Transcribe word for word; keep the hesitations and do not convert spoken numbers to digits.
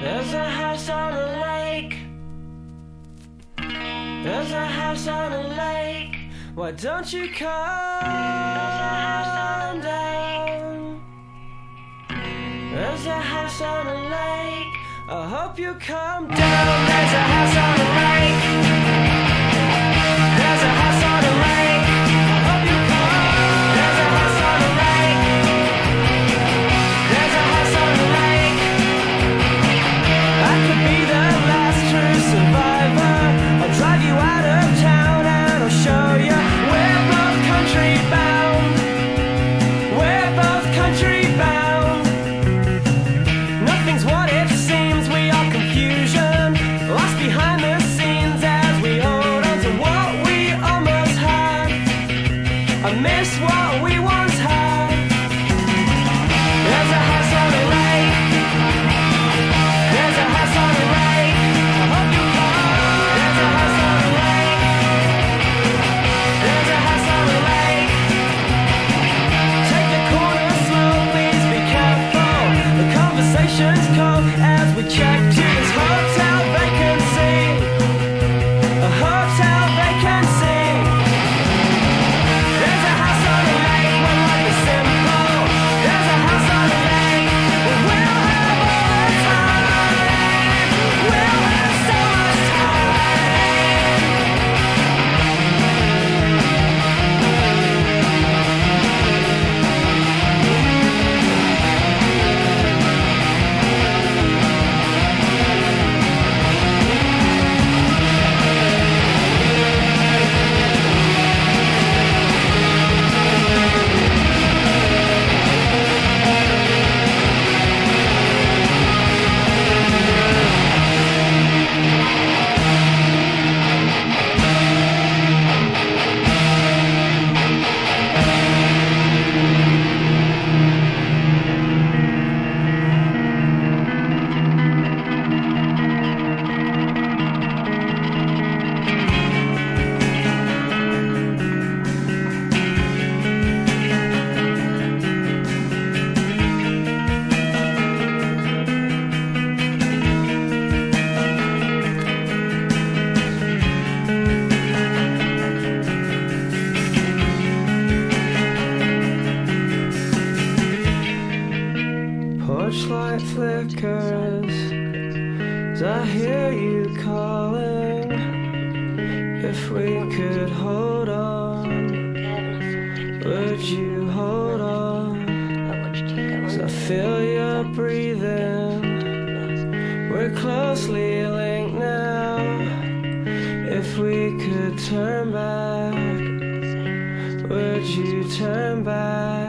There's a house on a lake. There's a house on a lake. Why don't you come down? There's a house on a lake. I hope you come down. There's a house on a lake. There's a house on a lake. I hope you come. There's a house on a lake. There's a house on a lake. I could be the last true survivor. I'll drive you out of town and I'll show you we're both country bound. We're both country bound. Nothing's what it seems, we are confusion, lost behind the scenes as we hold on to what we almost had. I miss what we once had. There's a house on a lake. There's a house on a lake. I hope you come. There's a house on a lake. There's a house on a lake. Take the corner slow, please be careful. The conversations come as we check to this hotel vacancy. A hotel vacancy. There's a house on a lake where life is simple. There's a house on a lake where we'll have all the time. We'll have so much time. Porch light flickers as I hear you calling. If we could hold on, would you hold on? 'Cause I feel your breathing. We're closely linked now. If we could turn back, would you turn back?